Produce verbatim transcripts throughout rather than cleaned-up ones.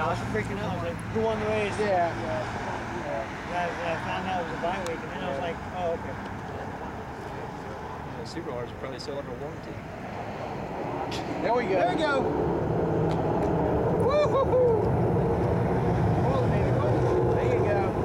Yeah, I was freaking out. I was like, who won the race? Yeah, yeah. yeah. I, I found out it was a bye week, and then I was like, oh, okay. The Super Cars are probably still under warranty. There we go. There we go. Woo hoo hoo. Hold it, baby. Hold it. There you go.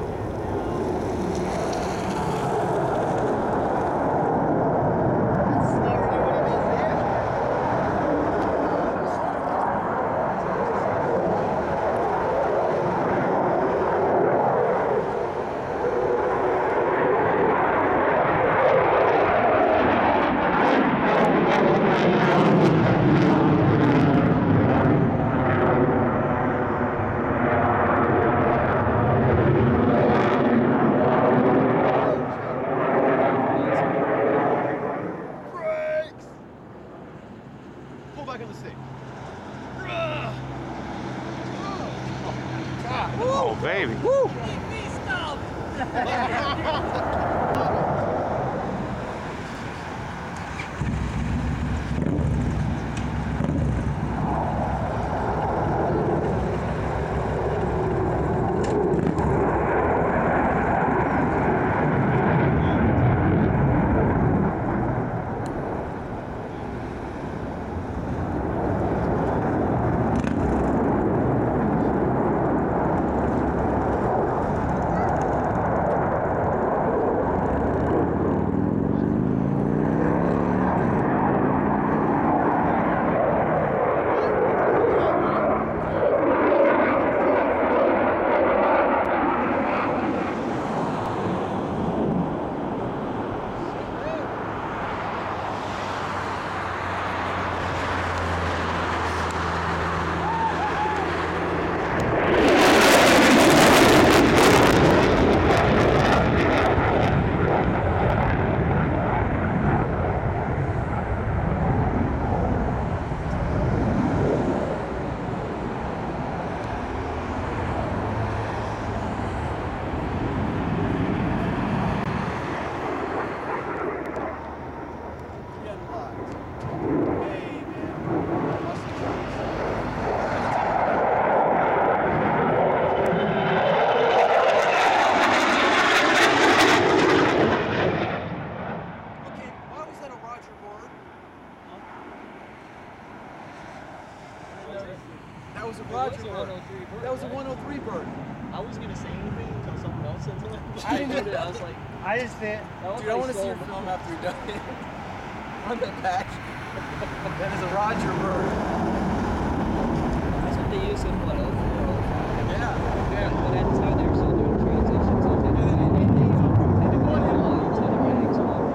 Oh, baby. Woo! That was a Roger bird. That was a one oh three bird. I was gonna say anything until something else said to it. I didn't I was like, I just did. Dude, I want to see your film after you're done. Run that back. That is a Roger bird. that's what they use in what else? Yeah. Yeah. But at the time they were still doing transitions. So they did it. They did one hit line to the bags.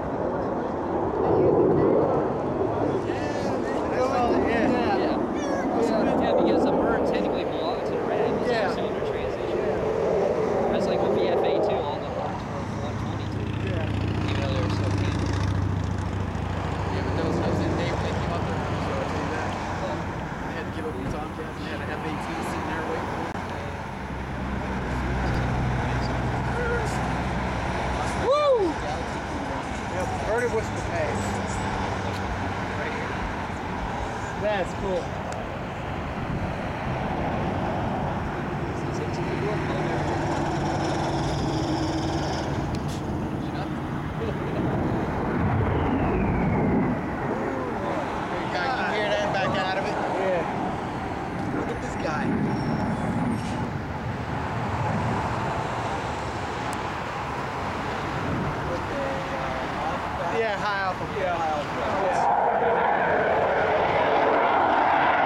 Yeah. Yeah. Yeah, because the bird technically belongs to the ram. It's Yeah. a cylinder transition. That's like with V F A two, all the parts were one twenty-two. Yeah. Even though they were so painted. Yeah, but those those in Dave when they came up there, so I tell you that. They had to give up the Tomcats and they had an F eighteen sitting there waiting for them. Woo! Yeah, Bird was the pace. Right here. That's cool. It's, it's a good look, though. You can hear that back out of it. Yeah. Look at this guy. Yeah, high alpha. Yeah, high alpha. Yeah.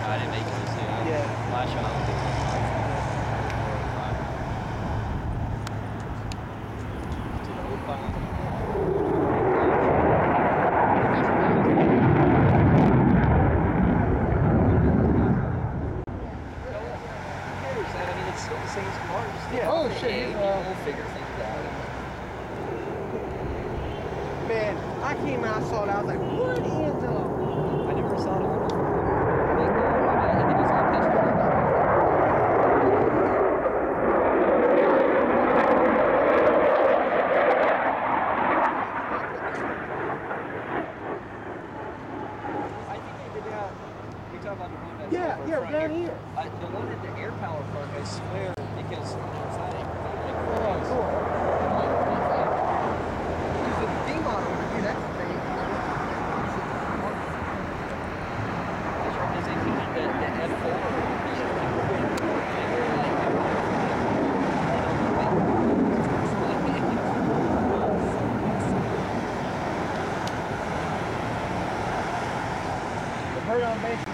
I didn't make it this year. Yeah. Last shot I was doing Yeah. Oh shit. Hey, he's, we'll uh, figure things out. Man, I came out, saw that, I was like, what is up? I never saw it on the like, uh, I think it was on pitch. I think they did that. You're talking about the one that's Yeah, over yeah, front down here. here. Uh, the one at the air power front, I swear, because it's not a Oh, cool. He's a D model, dude, that's the thing. Because they counted the, the F four. The bird on base